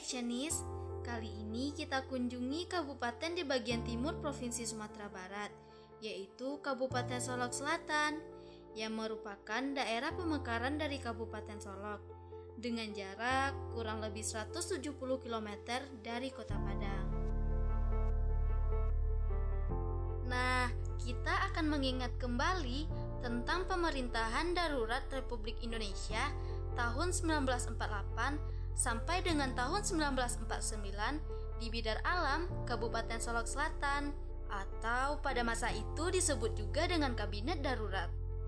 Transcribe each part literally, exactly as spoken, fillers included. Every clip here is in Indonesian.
Actionist. Kali ini kita kunjungi kabupaten di bagian timur Provinsi Sumatera Barat, yaitu Kabupaten Solok Selatan, yang merupakan daerah pemekaran dari Kabupaten Solok, dengan jarak kurang lebih seratus tujuh puluh kilometer dari Kota Padang. Nah, kita akan mengingat kembali tentang pemerintahan darurat Republik Indonesia tahun sembilan belas empat puluh delapan sampai dengan tahun sembilan belas empat puluh sembilan di Bidar Alam, Kabupaten Solok Selatan, atau pada masa itu disebut juga dengan Kabinet Darurat.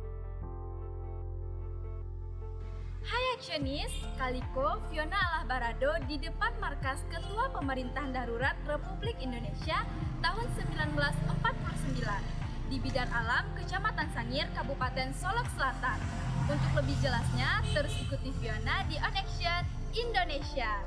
Hai Actionist, Kaliko Fiona Alahbarado di depan markas Ketua Pemerintahan Darurat Republik Indonesia tahun sembilan belas empat puluh sembilan di Bidar Alam, Kecamatan Sangir, Kabupaten Solok Selatan. Untuk lebih jelasnya, terus ikuti Fiona di On Action Indonesia.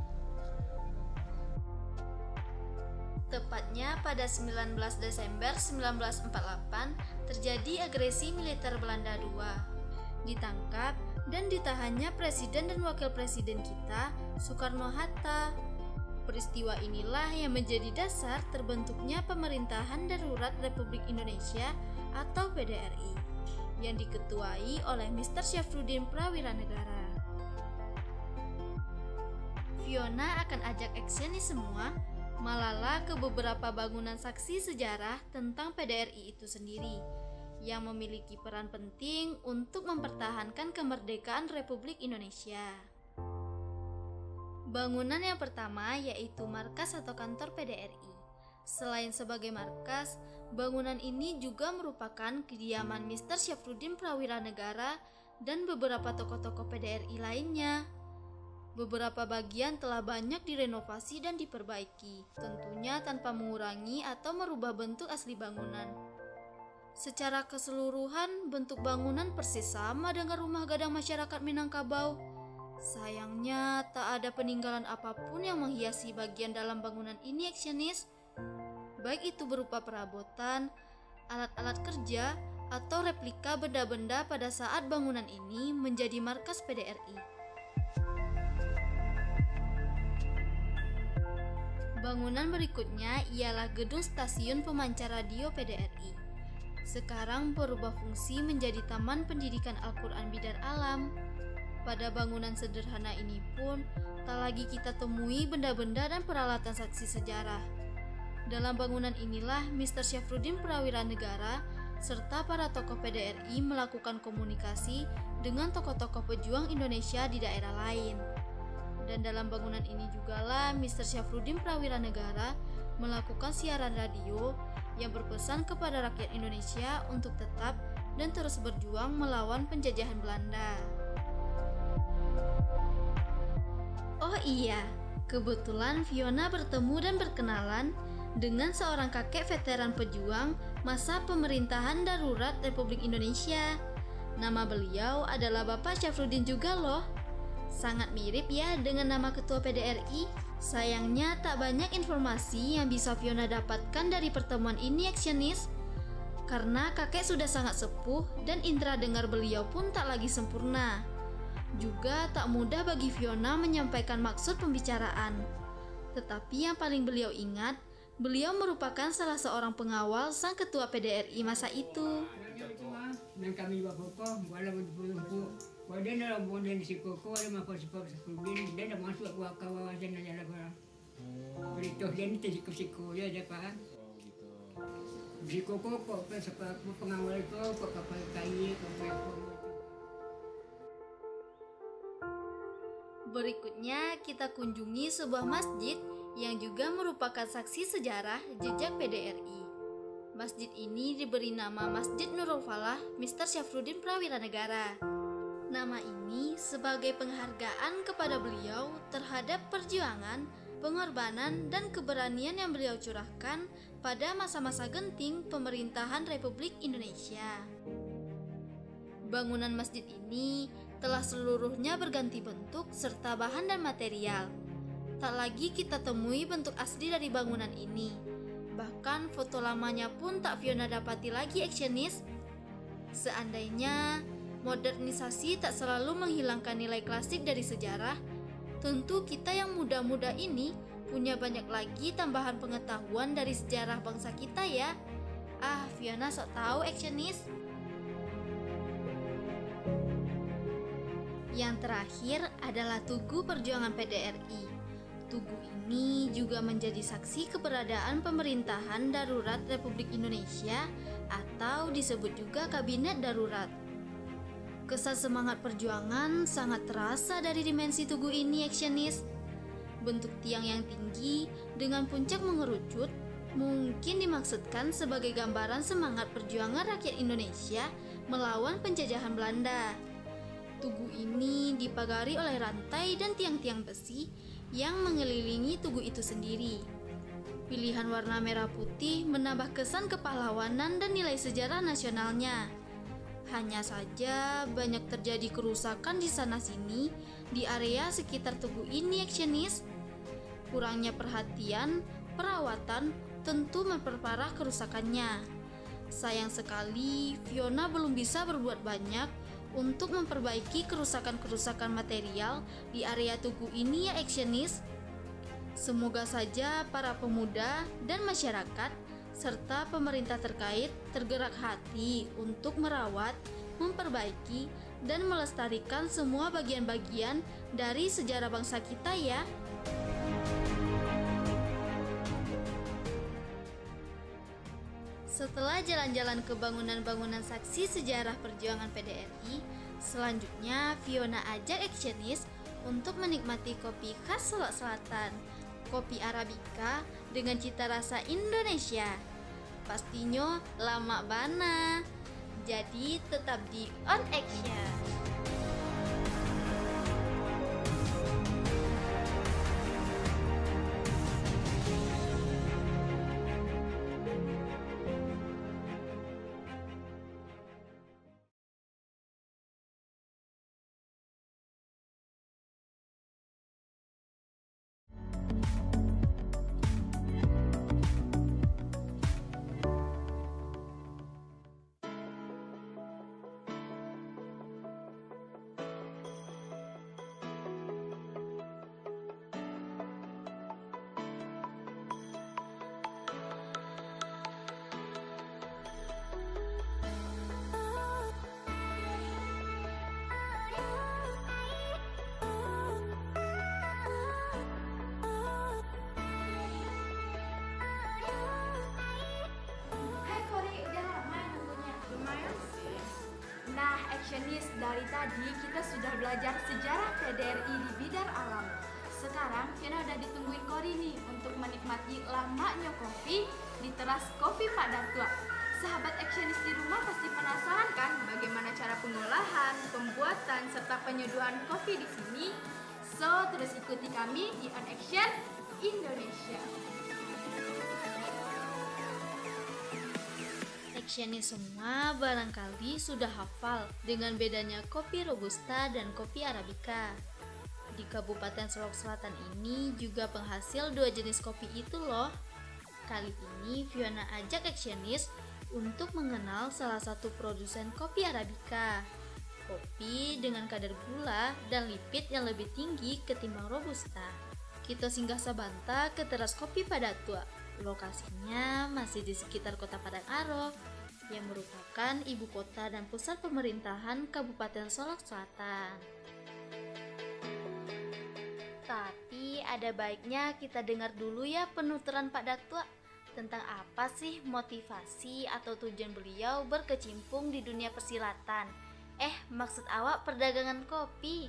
Tepatnya pada sembilan belas Desember sembilan belas empat puluh delapan terjadi agresi militer Belanda kedua. Ditangkap dan ditahannya Presiden dan Wakil Presiden kita, Soekarno-Hatta. Peristiwa inilah yang menjadi dasar terbentuknya Pemerintahan Darurat Republik Indonesia atau P D R I, yang diketuai oleh mister Syafruddin Prawiranegara. Fiona akan ajak Actionist semua melala ke beberapa bangunan saksi sejarah tentang P D R I itu sendiri, yang memiliki peran penting untuk mempertahankan kemerdekaan Republik Indonesia. Bangunan yang pertama yaitu markas atau kantor P D R I. Selain sebagai markas, bangunan ini juga merupakan kediaman mister Syafruddin Prawiranegara dan beberapa tokoh-tokoh P D R I lainnya. Beberapa bagian telah banyak direnovasi dan diperbaiki, tentunya tanpa mengurangi atau merubah bentuk asli bangunan. Secara keseluruhan, bentuk bangunan persis sama dengan rumah gadang masyarakat Minangkabau. Sayangnya, tak ada peninggalan apapun yang menghiasi bagian dalam bangunan ini, Actionist. Baik itu berupa perabotan, alat-alat kerja, atau replika benda-benda pada saat bangunan ini menjadi markas P D R I. Bangunan berikutnya ialah gedung stasiun pemancar radio P D R I. Sekarang berubah fungsi menjadi Taman Pendidikan Al-Quran Bidar Alam. Pada bangunan sederhana ini pun, tak lagi kita temui benda-benda dan peralatan saksi sejarah. Dalam bangunan inilah mister Syafruddin Prawiranegara serta para tokoh P D R I melakukan komunikasi dengan tokoh-tokoh pejuang Indonesia di daerah lain. Dan dalam bangunan ini jugalah mister Syafruddin Prawiranegara melakukan siaran radio yang berpesan kepada rakyat Indonesia untuk tetap dan terus berjuang melawan penjajahan Belanda. Oh iya, kebetulan Fiona bertemu dan berkenalan dengan seorang kakek veteran pejuang masa pemerintahan darurat Republik Indonesia. Nama beliau adalah Bapak Syafruddin juga loh. Sangat mirip ya dengan nama Ketua P D R I. Sayangnya tak banyak informasi yang bisa Fiona dapatkan dari pertemuan ini, Actionist. Karena kakek sudah sangat sepuh dan indera dengar beliau pun tak lagi sempurna. Juga tak mudah bagi Fiona menyampaikan maksud pembicaraan. Tetapi yang paling beliau ingat, beliau merupakan salah seorang pengawal sang ketua P D R I masa itu. Dan kami bapak walaupun berumpu, wadah dalam bonden si koko ada makan sebab sebelum dia dah masuk buat kawasan aja lah orang. Berituh dia ni siku-siku dia ada pak. Oh gitu. Si koko kok sebab pengawal itu kok kapal kayu kok. Berikutnya kita kunjungi sebuah masjid yang juga merupakan saksi sejarah jejak P D R I. Masjid ini diberi nama Masjid Nurul Falah mister Syafruddin Prawiranegara. Nama ini sebagai penghargaan kepada beliau terhadap perjuangan, pengorbanan, dan keberanian yang beliau curahkan pada masa-masa genting pemerintahan Republik Indonesia. Bangunan masjid ini telah seluruhnya berganti bentuk serta bahan dan material. Tak lagi kita temui bentuk asli dari bangunan ini. Bahkan foto lamanya pun tak Fiona dapati lagi, Actionist. Seandainya modernisasi tak selalu menghilangkan nilai klasik dari sejarah, Tentu kita yang muda-muda ini punya banyak lagi tambahan pengetahuan dari sejarah bangsa kita ya. Ah, Fiona sok tahu actionist. Yang terakhir adalah Tugu Perjuangan P D R I. Tugu ini juga menjadi saksi keberadaan pemerintahan darurat Republik Indonesia atau disebut juga Kabinet Darurat. Kesan semangat perjuangan sangat terasa dari dimensi tugu ini actionist. Bentuk tiang yang tinggi dengan puncak mengerucut mungkin dimaksudkan sebagai gambaran semangat perjuangan rakyat Indonesia melawan penjajahan Belanda. Tugu ini dipagari oleh rantai dan tiang-tiang besi yang mengelilingi tugu itu sendiri. Pilihan warna merah putih menambah kesan kepahlawanan dan nilai sejarah nasionalnya. Hanya saja banyak terjadi kerusakan di sana-sini di area sekitar tugu ini actionist. Kurangnya perhatian, perawatan tentu memperparah kerusakannya. Sayang sekali Fiona belum bisa berbuat banyak untuk memperbaiki kerusakan-kerusakan material di area tugu ini ya actionist. Semoga saja para pemuda dan masyarakat serta pemerintah terkait tergerak hati untuk merawat, memperbaiki, dan melestarikan semua bagian-bagian dari sejarah bangsa kita ya. Setelah jalan-jalan ke bangunan-bangunan saksi sejarah perjuangan P D R I, selanjutnya Fiona ajak actionist untuk menikmati kopi khas Solok Selatan, kopi Arabica dengan cita rasa Indonesia. Pastinya lama bana. Jadi tetap di On Action. Nah, actionist, dari tadi kita sudah belajar sejarah P D R I di bidang alam. Sekarang Fiona udah ditungguin Kori nih untuk menikmati lamanya kopi di teras Kopi Pak Datua. Sahabat actionist di rumah pasti penasaran kan bagaimana cara pengolahan, pembuatan, serta penyeduhan kopi di sini? So, terus ikuti kami di On Action Indonesia. Actionist semua barangkali sudah hafal dengan bedanya kopi Robusta dan kopi Arabica. Di Kabupaten Solok Selatan ini juga penghasil dua jenis kopi itu loh. Kali ini Fiona ajak actionist untuk mengenal salah satu produsen kopi Arabica. Kopi dengan kadar gula dan lipid yang lebih tinggi ketimbang Robusta. Kita singgah sabanta ke teras Kopi Pak Datua. Lokasinya masih di sekitar Kota Padang Aro, yang merupakan ibu kota dan pusat pemerintahan Kabupaten Solok Selatan. Tapi ada baiknya kita dengar dulu ya penuturan Pak Datua tentang apa sih motivasi atau tujuan beliau berkecimpung di dunia persilatan. Eh, maksud awak perdagangan kopi.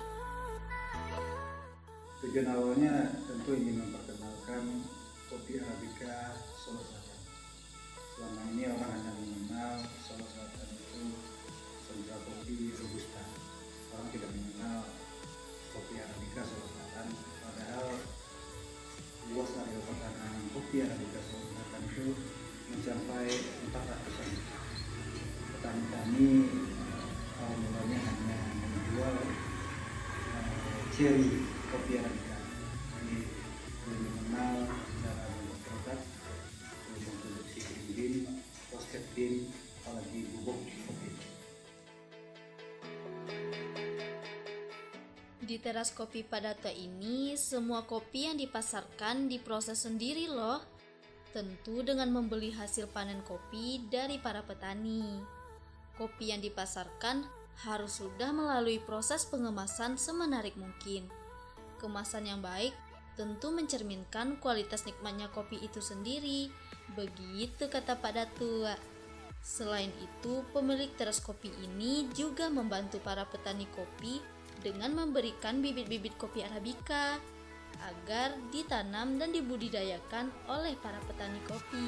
Tujuan awalnya tentu ingin memperkenalkan kopi Arabica Solok Selatan. Selama ini orang hanya mengenal Solok Selatan itu sentra kopi Robusta. Orang tidak mengenal kopi Arabica Solok Selatan. Padahal luas area pertanahan kopi Arabica Solok Selatan itu mencapai empat ratusan. Petani kami awal mulanya hanya menjual uh, cherry kopi Arabica. Jadi belum mengenal cara membuat produk, belum memproduksi green bean, roasted bean, apalagi bubuk kopi. Di teras kopi Padatua ini, semua kopi yang dipasarkan diproses sendiri loh. Tentu dengan membeli hasil panen kopi dari para petani. Kopi yang dipasarkan harus sudah melalui proses pengemasan semenarik mungkin. Kemasan yang baik tentu mencerminkan kualitas nikmatnya kopi itu sendiri. Begitu kata Pak Datua. Selain itu, pemilik teras kopi ini juga membantu para petani kopi dengan memberikan bibit-bibit kopi Arabica agar ditanam dan dibudidayakan oleh para petani kopi.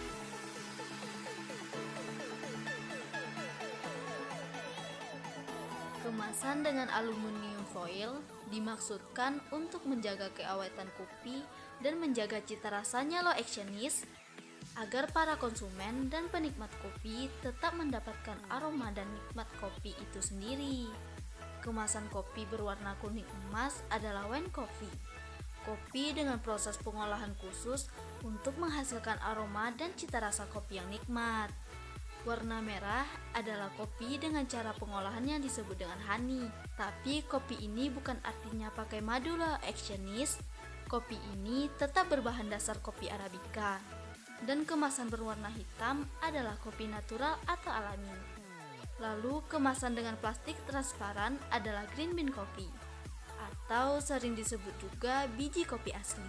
Kemasan dengan aluminium foil dimaksudkan untuk menjaga keawetan kopi dan menjaga cita rasanya loh actionist, agar para konsumen dan penikmat kopi tetap mendapatkan aroma dan nikmat kopi itu sendiri. Kemasan kopi berwarna kuning emas adalah wine coffee. Kopi dengan proses pengolahan khusus untuk menghasilkan aroma dan cita rasa kopi yang nikmat. Warna merah adalah kopi dengan cara pengolahan yang disebut dengan honey. Tapi kopi ini bukan artinya pakai madu loh actionist. Kopi ini tetap berbahan dasar kopi Arabica. Dan kemasan berwarna hitam adalah kopi natural atau alami. Lalu kemasan dengan plastik transparan adalah green bean coffee, atau sering disebut juga biji kopi asli.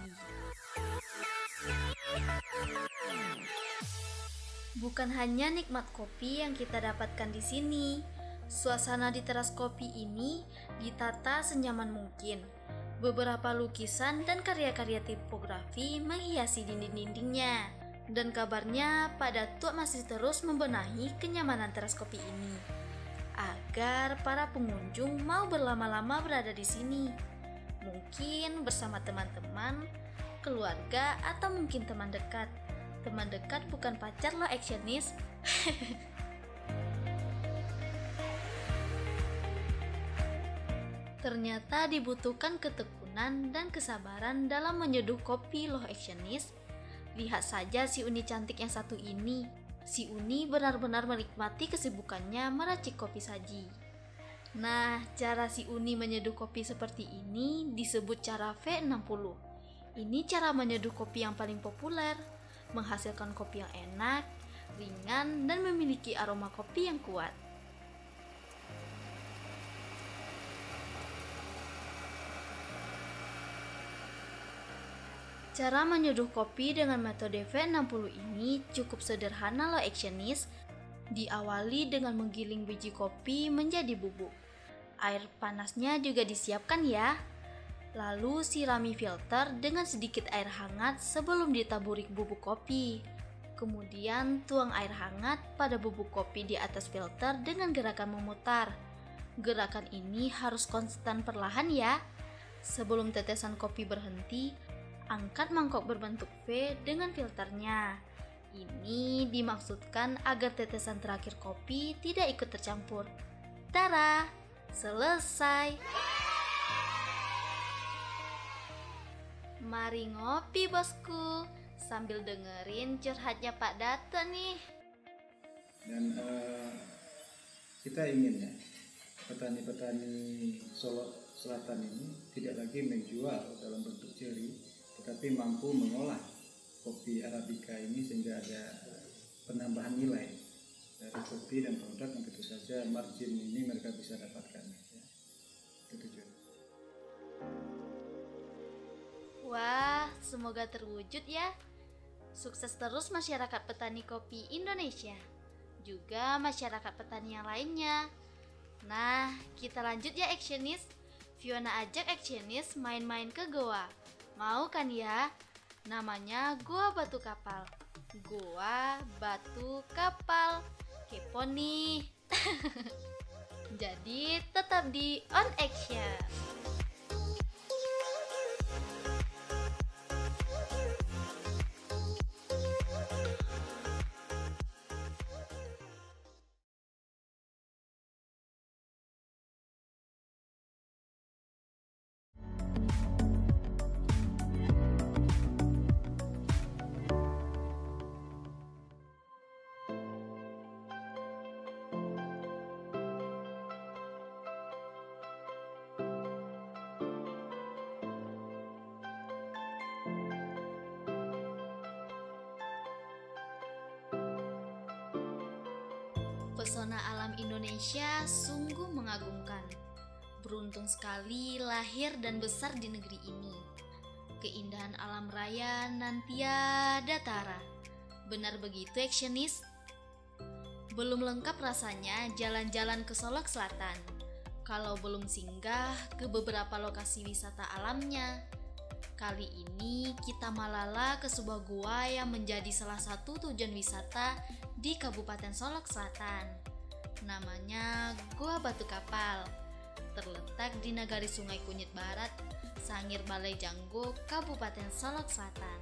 Bukan hanya nikmat kopi yang kita dapatkan di sini, suasana di teras kopi ini ditata senyaman mungkin. Beberapa lukisan dan karya-karya tipografi menghiasi dinding-dindingnya. Dan kabarnya Pak Datuk masih terus membenahi kenyamanan teras kopi ini agar para pengunjung mau berlama-lama berada di sini. Mungkin bersama teman-teman, keluarga, atau mungkin teman dekat. Teman dekat bukan pacar loh actionist. Ternyata dibutuhkan ketekunan dan kesabaran dalam menyeduh kopi loh actionist. Lihat saja si Uni cantik yang satu ini. Si Uni benar-benar menikmati kesibukannya meracik kopi saji. Nah, cara si Uni menyeduh kopi seperti ini disebut cara V enam puluh. Ini cara menyeduh kopi yang paling populer, menghasilkan kopi yang enak, ringan, dan memiliki aroma kopi yang kuat. Cara menyeduh kopi dengan metode V enam puluh ini cukup sederhana loh actionist. Diawali dengan menggiling biji kopi menjadi bubuk. Air panasnya juga disiapkan ya. Lalu sirami filter dengan sedikit air hangat sebelum ditaburi bubuk kopi. Kemudian tuang air hangat pada bubuk kopi di atas filter dengan gerakan memutar. Gerakan ini harus konstan perlahan ya. Sebelum tetesan kopi berhenti, angkat mangkok berbentuk V dengan filternya. Ini dimaksudkan agar tetesan terakhir kopi tidak ikut tercampur. Tara, selesai. Mari ngopi bosku, sambil dengerin curhatnya Pak Dato nih. Dan uh, kita ingin ya, petani-petani Solo Selatan ini tidak lagi menjual dalam bentuk ceri, tetapi mampu mengolah kopi Arabica ini sehingga ada penambahan nilai dari kopi dan produk yang tentu saja margin ini mereka bisa dapatkan. Ya. Itu tujuan. Wah, semoga terwujud ya. Sukses terus masyarakat petani kopi Indonesia, juga masyarakat petani yang lainnya. Nah, kita lanjut ya actionist. Fiona ajak actionist main-main ke goa. Mau kan ya? Namanya Goa Batu Kapal. Goa Batu Kapal. Kepo nih. Jadi tetap di On Action. Pesona alam Indonesia sungguh mengagumkan. Beruntung sekali lahir dan besar di negeri ini. Keindahan alam raya nan tiada tara. Benar begitu, Actionist? Belum lengkap rasanya jalan-jalan ke Solok Selatan kalau belum singgah ke beberapa lokasi wisata alamnya. Kali ini kita malala ke sebuah gua yang menjadi salah satu tujuan wisata di Kabupaten Solok Selatan. Namanya Gua Batu Kapal. Terletak di Nagari Sungai Kunyit Barat, Sangir Balai Janggo, Kabupaten Solok Selatan.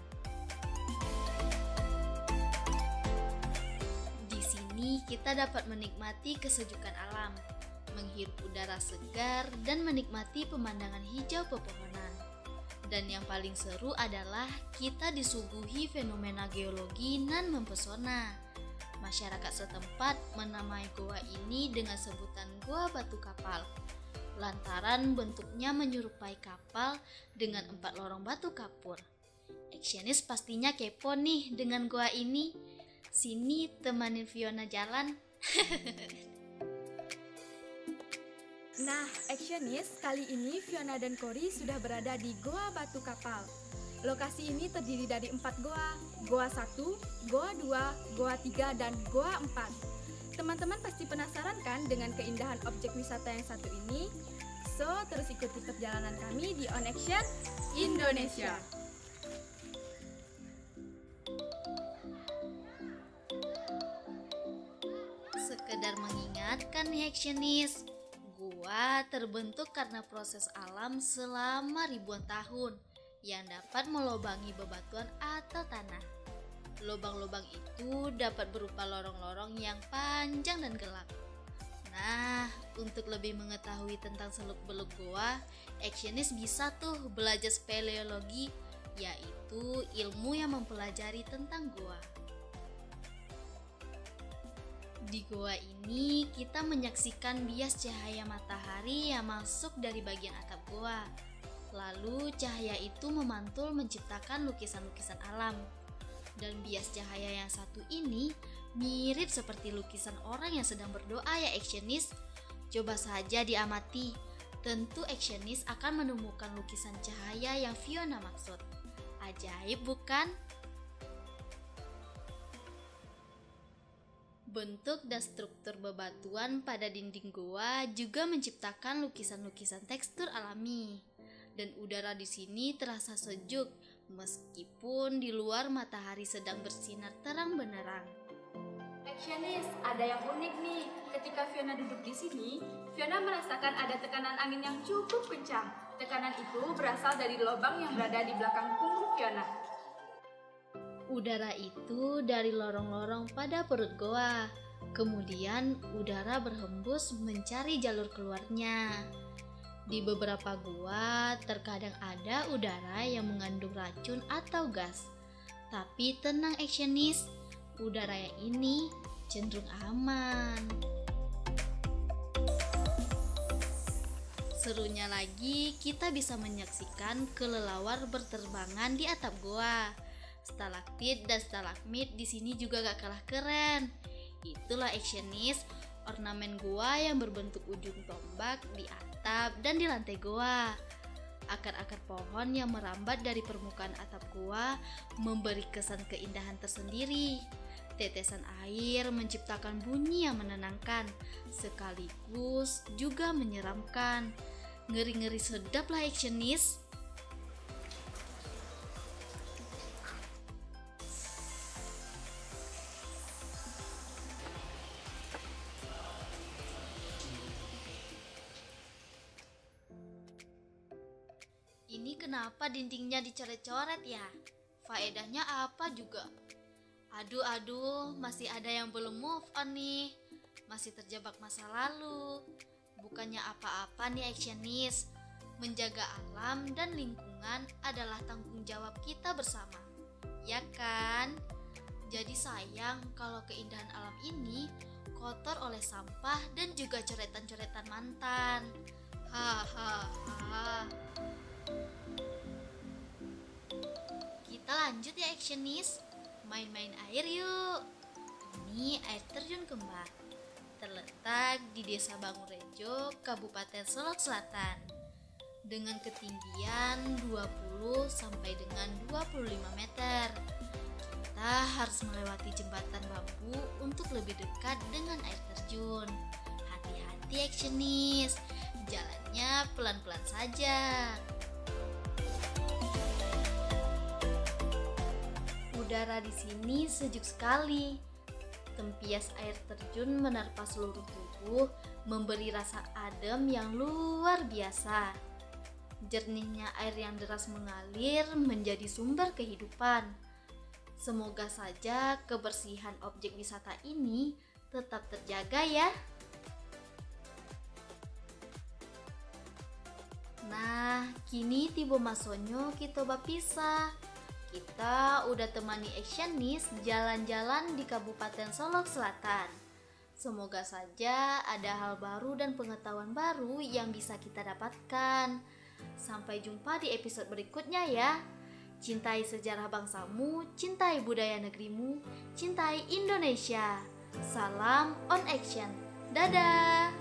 Kita dapat menikmati kesejukan alam, menghirup udara segar, dan menikmati pemandangan hijau pepohonan. Dan yang paling seru adalah kita disuguhi fenomena geologi nan mempesona. Masyarakat setempat menamai goa ini dengan sebutan Gua Batu Kapal, lantaran bentuknya menyerupai kapal dengan empat lorong batu kapur. Actionist pastinya kepo nih dengan goa ini. Sini temanin Fiona jalan. Nah, Actionist, kali ini Fiona dan Cory sudah berada di Goa Batu Kapal. Lokasi ini terdiri dari empat goa, Goa satu, Goa dua, Goa tiga, dan Goa empat. Teman-teman pasti penasaran kan dengan keindahan objek wisata yang satu ini? So, terus ikuti perjalanan kami di On Action Indonesia. Sekedar mengingatkan nih Actionist, gua terbentuk karena proses alam selama ribuan tahun yang dapat melobangi bebatuan atau tanah. Lubang-lubang itu dapat berupa lorong-lorong yang panjang dan gelap. Nah, untuk lebih mengetahui tentang seluk-beluk goa, Actionist bisa tuh belajar speleologi, yaitu ilmu yang mempelajari tentang goa. Di goa ini kita menyaksikan bias cahaya matahari yang masuk dari bagian atap goa. Lalu cahaya itu memantul menciptakan lukisan-lukisan alam. Dan bias cahaya yang satu ini mirip seperti lukisan orang yang sedang berdoa ya Actionist. Coba saja diamati. Tentu Actionist akan menemukan lukisan cahaya yang Fiona maksud. Ajaib bukan? Bentuk dan struktur bebatuan pada dinding goa juga menciptakan lukisan-lukisan tekstur alami. Dan udara di sini terasa sejuk meskipun di luar matahari sedang bersinar terang benderang. Actionist, ada yang unik nih. Ketika Fiona duduk di sini, Fiona merasakan ada tekanan angin yang cukup kencang. Tekanan itu berasal dari lubang yang berada di belakang punggung Fiona. Udara itu dari lorong-lorong pada perut goa. Kemudian udara berhembus mencari jalur keluarnya. Di beberapa goa terkadang ada udara yang mengandung racun atau gas. Tapi tenang Actionist, udara yang ini cenderung aman. Serunya lagi, kita bisa menyaksikan kelelawar berterbangan di atap goa. Stalaktit dan stalagmit di sini juga gak kalah keren. Itulah Actionist, ornamen goa yang berbentuk ujung tombak di atap dan di lantai goa. Akar-akar pohon yang merambat dari permukaan atap goa memberi kesan keindahan tersendiri. Tetesan air menciptakan bunyi yang menenangkan, sekaligus juga menyeramkan. Ngeri-ngeri sedap lah Actionist. Ini kenapa dindingnya dicoret-coret ya? Faedahnya apa juga? Aduh-aduh, masih ada yang belum move on nih. Masih terjebak masa lalu. Bukannya apa-apa nih Actionist. Menjaga alam dan lingkungan adalah tanggung jawab kita bersama. Ya kan? Jadi sayang kalau keindahan alam ini kotor oleh sampah dan juga coretan-coretan mantan. Hahaha. Kita lanjut ya Actionist. Main-main air yuk. Ini air terjun kembar. terletak di Desa Bangurejo, Kabupaten Solok Selatan, dengan ketinggian dua puluh sampai dengan dua puluh lima meter. Kita harus melewati jembatan bambu untuk lebih dekat dengan air terjun. Hati-hati actionist, jalannya pelan-pelan saja. Udara di sini sejuk sekali. Tempias air terjun menerpa seluruh tubuh, memberi rasa adem yang luar biasa. Jernihnya air yang deras mengalir menjadi sumber kehidupan. Semoga saja kebersihan objek wisata ini tetap terjaga ya. Nah, kini tiba masonyo kita bapisah. Kita udah temani actionist jalan-jalan di Kabupaten Solok Selatan. Semoga saja ada hal baru dan pengetahuan baru yang bisa kita dapatkan. Sampai jumpa di episode berikutnya ya. Cintai sejarah bangsamu, cintai budaya negerimu, cintai Indonesia. Salam on action. Dadah.